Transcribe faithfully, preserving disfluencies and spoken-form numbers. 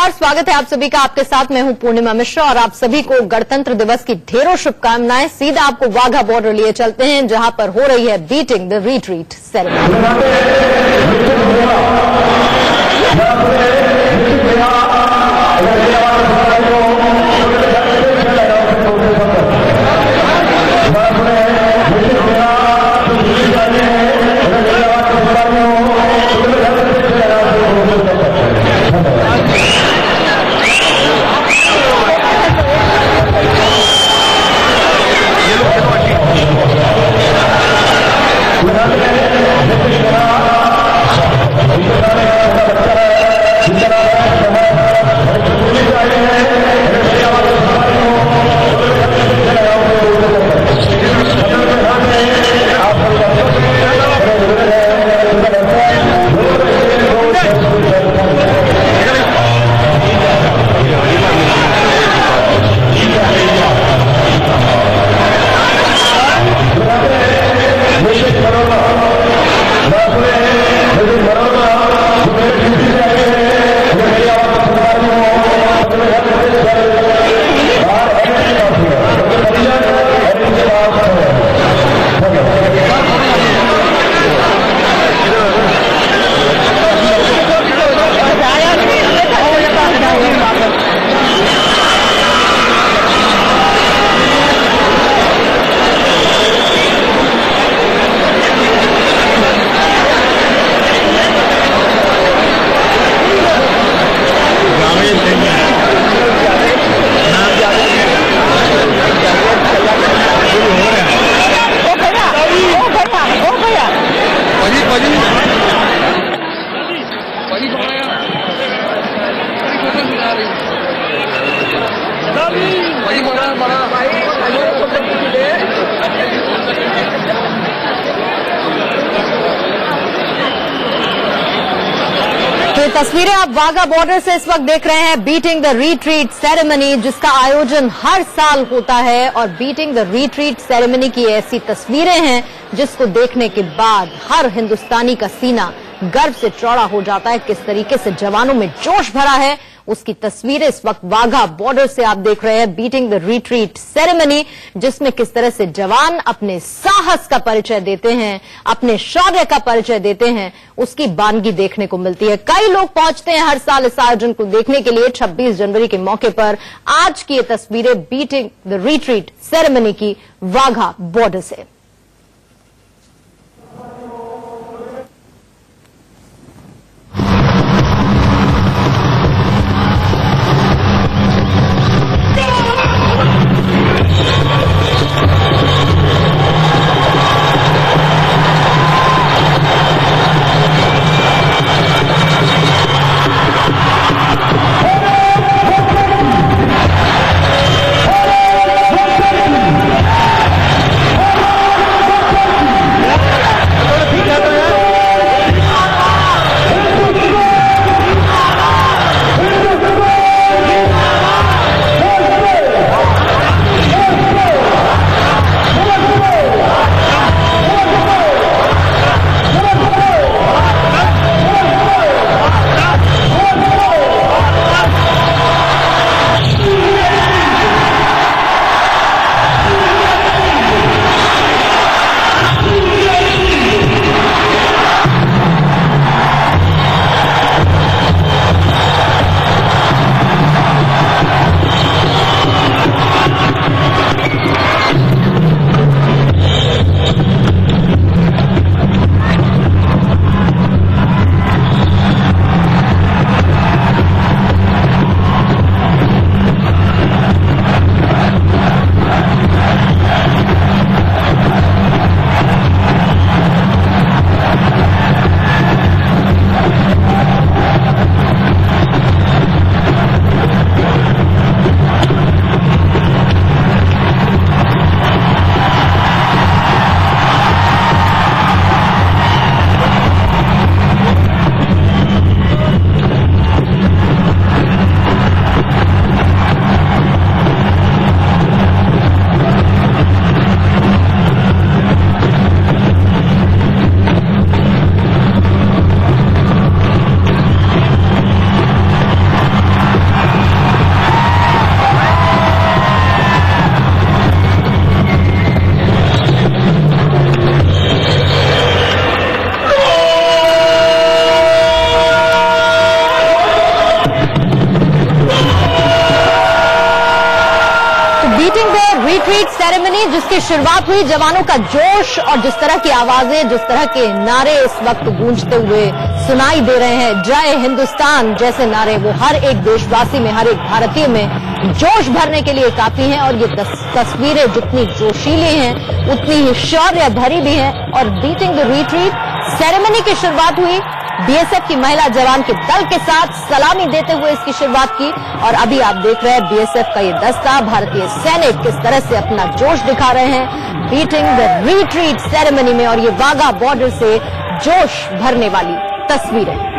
नमस्कार, स्वागत है आप सभी का। आपके साथ मैं हूं पूर्णिमा मिश्रा और आप सभी को गणतंत्र दिवस की ढेरों शुभकामनाएं। सीधा आपको वाघा बॉर्डर लिए चलते हैं जहां पर हो रही है बीटिंग द रिट्रीट सेरेमनी। तो ये तस्वीरें आप वाघा बॉर्डर से इस वक्त देख रहे हैं। बीटिंग द रिट्रीट सेरेमनी जिसका आयोजन हर साल होता है और बीटिंग द रिट्रीट सेरेमनी की ऐसी तस्वीरें हैं जिसको देखने के बाद हर हिंदुस्तानी का सीना गर्व से चौड़ा हो जाता है। किस तरीके से जवानों में जोश भरा है उसकी तस्वीरें इस वक्त वाघा बॉर्डर से आप देख रहे हैं। बीटिंग द रिट्रीट सेरेमनी जिसमें किस तरह से जवान अपने साहस का परिचय देते हैं, अपने शौर्य का परिचय देते हैं, उसकी बानगी देखने को मिलती है। कई लोग पहुंचते हैं हर साल इस आयोजन को देखने के लिए। छब्बीस जनवरी के मौके पर आज की ये तस्वीरें बीटिंग द रिट्रीट सेरेमनी की वाघा बॉर्डर से। रिट्रीट सेरेमनी जिसकी शुरुआत हुई जवानों का जोश और जिस तरह की आवाजें, जिस तरह के नारे इस वक्त गूंजते हुए सुनाई दे रहे हैं, जय हिंदुस्तान जैसे नारे, वो हर एक देशवासी में, हर एक भारतीय में जोश भरने के लिए काफी हैं। और ये तस्वीरें जितनी जोशीली हैं उतनी ही शौर्य भरी भी हैं। और बीटिंग द रिट्रीट सेरेमनी की शुरुआत हुई बीएसएफ की महिला जवान के दल के साथ सलामी देते हुए इसकी शुरुआत की। और अभी आप देख रहे हैं बीएसएफ का ये दस्ता, भारतीय सैनिक किस तरह से अपना जोश दिखा रहे हैं बीटिंग द रिट्रीट सेरेमनी में। और ये वाघा बॉर्डर से जोश भरने वाली तस्वीरें।